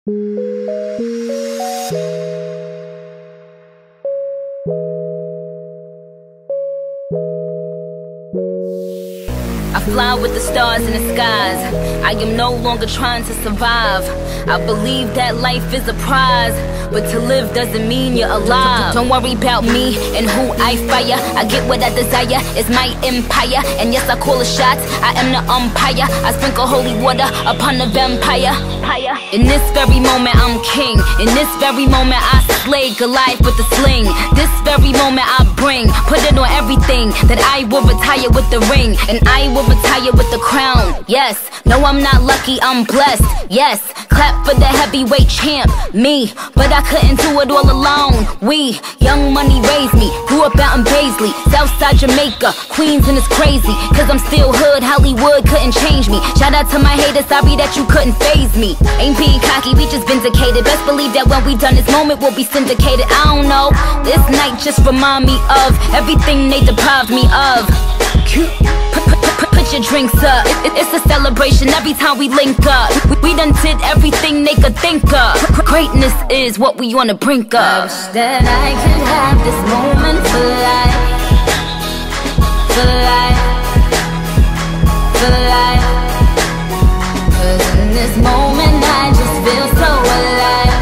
I fly with the stars in the skies. I am no longer trying to survive. I believe that life is a prize, but to live doesn't mean you're alive. Don't worry about me and who I fire. I get what I desire, it's my empire. And yes, I call the shots, I am the umpire. I sprinkle holy water upon the vampire. In this very moment I'm king. In this very moment I slay Goliath with the sling. This very moment I bring, put it on everything, that I will retire with the ring, and I will retire with the crown. Yes, no, I'm not lucky, I'm blessed. Yes, clap for the heavyweight champ, me. But I couldn't do it all alone. We, Young Money raised me, grew up out in Paisley, Southside Jamaica, Queens, and it's crazy, cause I'm still hood, Hollywood couldn't change me. Shout out to my haters, sorry that you couldn't faze me. Ain't being cocky, we just vindicated. Best believe that when we done this moment we'll be syndicated. I don't know, this night just remind me of everything they deprived me of. Put your drinks up, it's a celebration every time we link up. We done did everything they could think of. Greatness is what we on the brink of. I wish that I could have this moment for life, for life, for life. Cause in this moment I just feel so alive,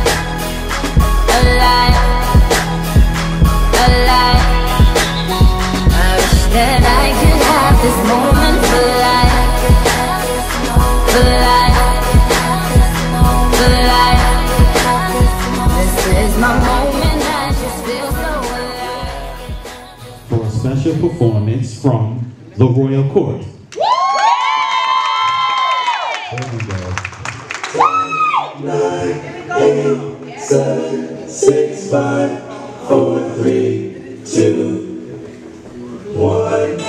alive, alive. I wish that I could have this moment for life, for life, for life. This is my moment, I just feel so alive. For a special performance from the Royal Court. There we go. 9, 8, 7, 6, 5, 4, 3, 2, 1.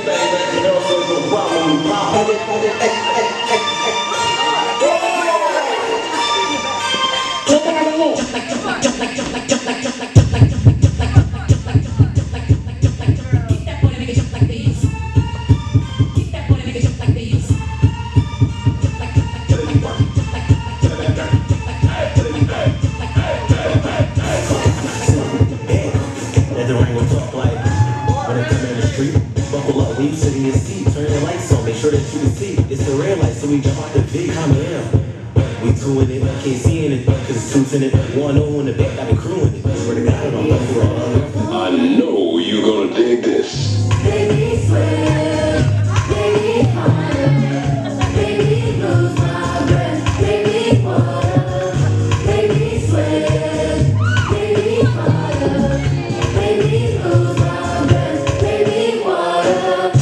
Sitting in your seat, turn the lights on, make sure that you can see. It's the red light, so we jump out the V. I'm in. We two in it, can't see in it, cause it's two in it. 1-0 in the back, got the crew in it. Swear to God, I'm up for all. I know you're gonna dig this. Baby, swear, baby, harder, baby, lose my breath, baby, water, baby, swear, baby, harder, baby, lose my breath, baby, water.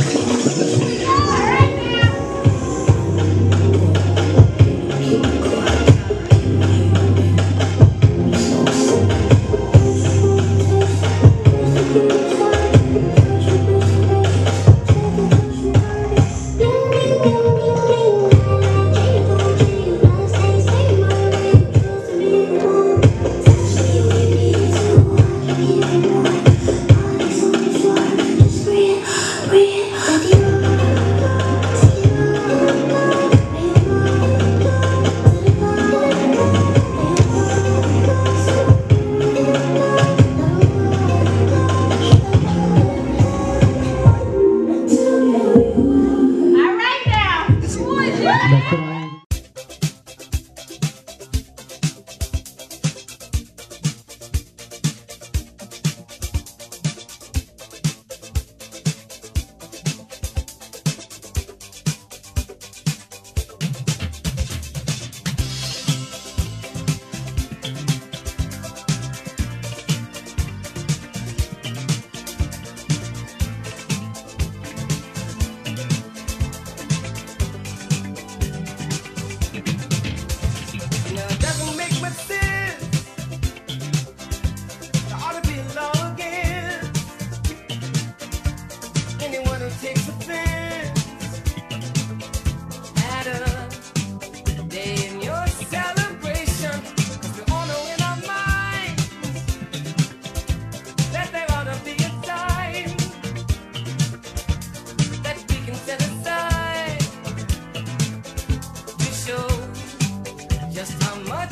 Just how much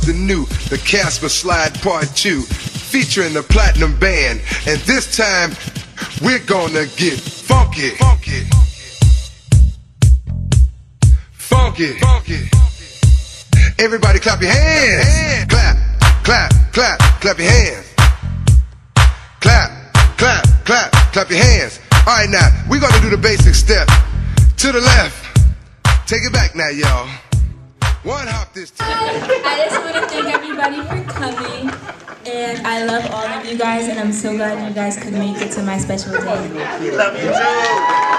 something new, the Casper Slide Part 2, featuring the Platinum Band. And this time, we're gonna get funky. Funky. Funky. Funky. Everybody clap your hands. Clap, clap, clap, clap your hands. Clap, clap, clap, clap your hands. All right, now, we're gonna do the basic step. To the left. Take it back now, y'all. One hop this time. I just want to thank everybody for coming. And I love all of you guys, and I'm so glad you guys could make it to my special day. We love you too.